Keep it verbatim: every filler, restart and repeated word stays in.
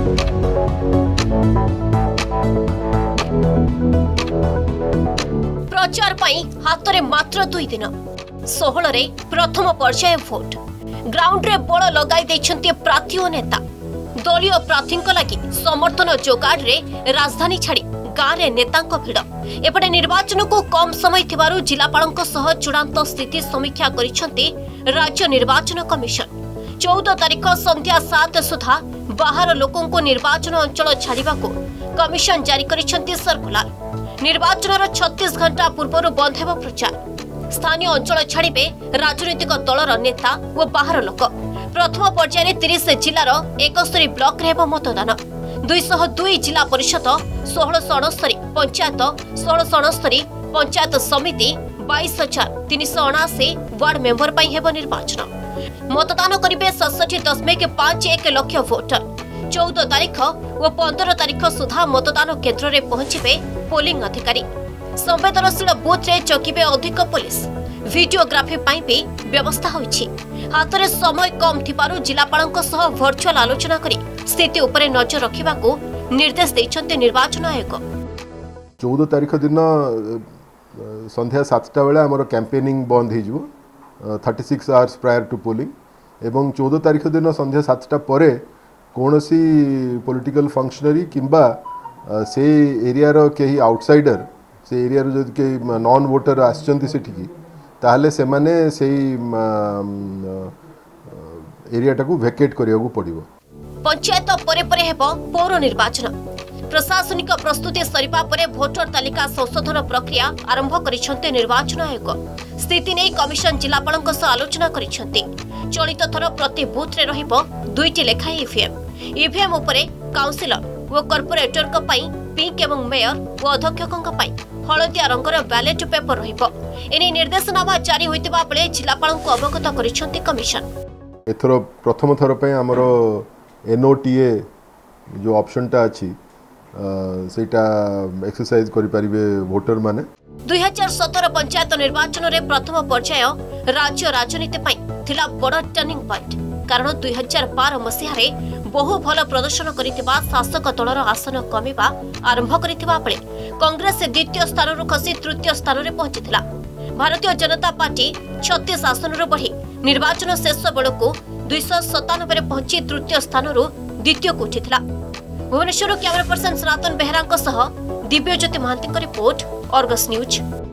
प्रचार पाई हाथ में मात्र दुई दिन षोहल रे प्रथम पर्याय भोट ग्राउंड रे बड़ लगाई देछन्ते प्रार्थी और नेता दलीय प्रार्थी लगी समर्थन जोगाड़ रे राजधानी छाड़ी गाँव रे नेतांको भिड़ एपटे निर्वाचन को कम समय थिबारु जिलापालंको सह चूड़ांत स्थिति समीक्षा करिसन्ते राज्य निर्वाचन कमिशन चौदह तारीख संध्या सात सुधा बाहर लोकों को निर्वाचन अंचल छाड़िबाको कमिशन जारी करिसन्ते सर्कुलर निर्वाचन छत्तीस घंटा पूर्व बंद हेब प्रचार स्थानीय अंचल छाड़े राजनैतिक दलर नेता और बाहर लोक प्रथम पर्याय तीस जिलार एकस्तरी ब्लॉक रे मतदान दुईश दुई जिला परिषद षोलश अणस्तरी पंचायत षोलश अणस्तरी पंचायत समिति बाईस हजार तीन सौ अणाशी वार्ड मेंबर पर हेब निर्वाचन मतदान करेंगे सड़सठ दशमिक पांच एक लक्ष भोटर चौदह तारीख और पंद्रह तारीख सुधा मतदान केन्द्र में पहुंचे पोलिंग अधिकारी संवेदनशील बूथ रे जगिबे अधिक पुलिस वीडियोग्राफी पाई भी व्यवस्था होइछि हाथ में समय कम थिबारु जिलापालंक सह वर्चुअल आलोचना करी स्थिति उपरे नजर रखिबाकू निर्देश दैछन्ते निर्वाचन आयोग चौदह तारीख दिन संध्या सातटा बेला हमर कैंपेनिंग बंद हो जिवो छत्तीस आवर्स प्रायर टू पोलिंग एवं चौदह तारीख दिन संध्या सातटा परे कोनोसी पॉलिटिकल फंक्शनरी किंबा से एरिया रो केही आउटसाइडर से एरिया रो जदि के नॉन वोटर आछन्ती सेठिकी ताहले से माने सेही एरिया टाकू वेकेट करियाकू पड़िबो पंचायत परे परे हेबो पौर निर्वाचन प्रशासनिक प्रस्तुति सरिबा परे वोटर तालिका संशोधन प्रक्रिया आरंभ करिसन्ते निर्वाचन आयोग स्थिति नै कमिशन जिलापालंक सह आलोचना करिसन्ते चलित थर प्रति बूथ रे रहिबो दुईटी लेखा ईवीएम ईवीएम उपरे काउंसिलर वो कॉर्पोरेटर को पाई पिंक एवं मेयर वो अध्यक्षक पाई हलदिया रंगर बैलेट पेपर रहिबो एने निर्देशनामा जारी होइतिबा बेले जिलापालंक अवगत करिसन्ते कमिशन एथरो प्रथम थर पे हमरो एनओटीए जो ऑप्शन टा अछि सेटा एक्सरसाइज करि परिबे वोटर माने दुई हजार सतर पंचायत निर्वाचन रे प्रथम पर्याय राज्य राजनीति पाई थिला बड़ टर्निंग पॉइंट कारण दुई हजार बारह मसीह बहु भल प्रदर्शन करितिबा शासक दलर आसन कमिबा आरंभ करितिबा बेले कांग्रेस द्वितीय स्थान रु खसी तृतीय स्थान रे पहुंचीथिला भारतीय जनता पार्टी छत्तीस आसन रु बढ़ी निर्वाचन शेष बेलू दुई सौ सतानबे रे पहुंची तृतीय स्थान रु द्वितीय को उठिथिला भुवनेश्वर कैमरा पर्सन सनातन बेहरा सह Divyajyoti Mahanti report Argus news.